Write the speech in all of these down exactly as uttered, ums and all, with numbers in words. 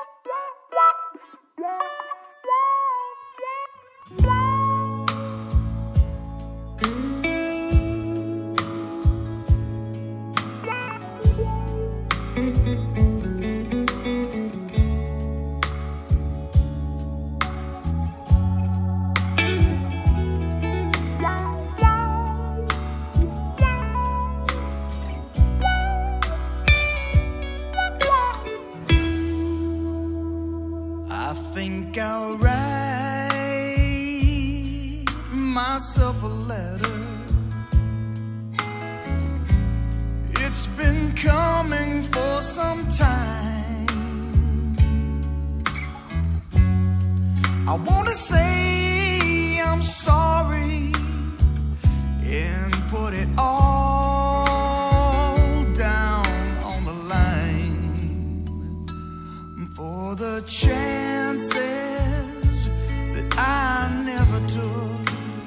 I think I'll write myself a letter. It's been coming for some time. I want to say I'm sorry and put it all down on the line for the chances that I never took,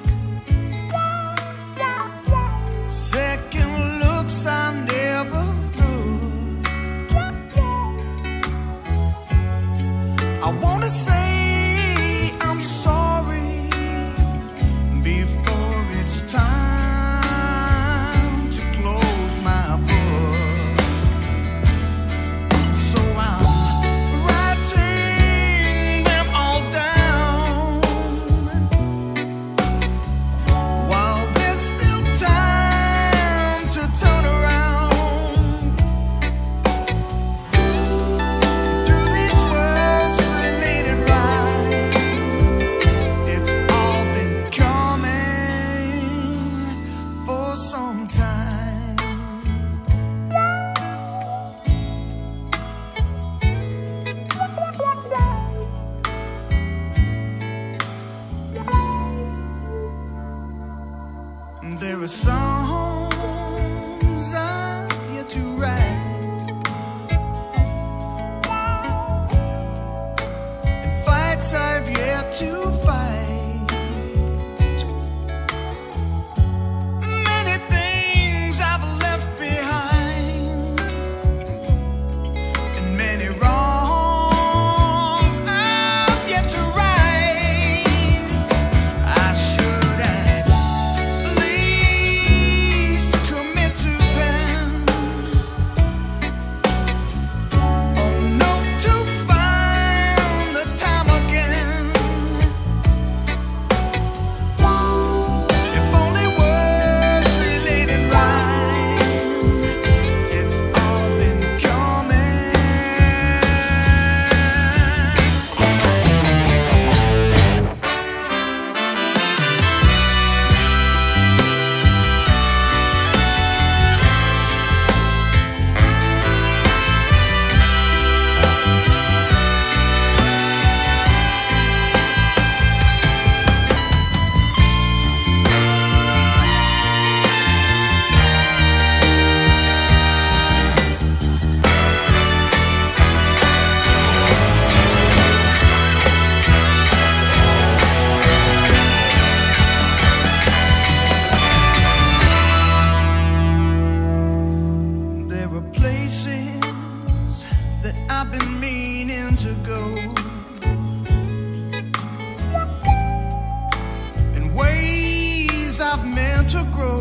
second looks I never took. I want to say I'm sorry before it's time to close my book. So I'm writing them all down while there's still time to turn around. Do these words relate and right? It's all been coming for some time. There are songs I've yet to write and fights I've yet to fight. Many things I've left behind and many wrongs I've yet to right. I should at least commit to pen a note to find the time again. If only words relate and rhyme, it's all been coming. There are places that I've been meaning to go and ways I've meant to grow.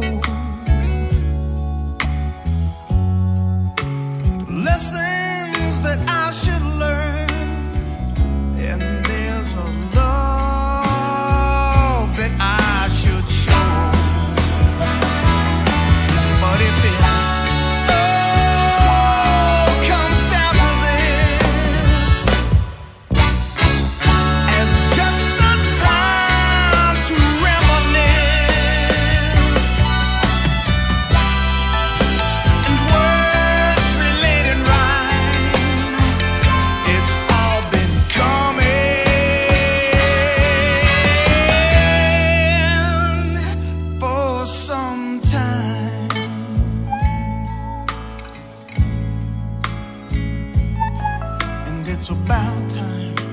Lessons that I should learn, and there's a love that I should show. But if it all comes down to this, as just a time to reminisce, and words relate and rhyme, it's all been coming for some time. And it's about time.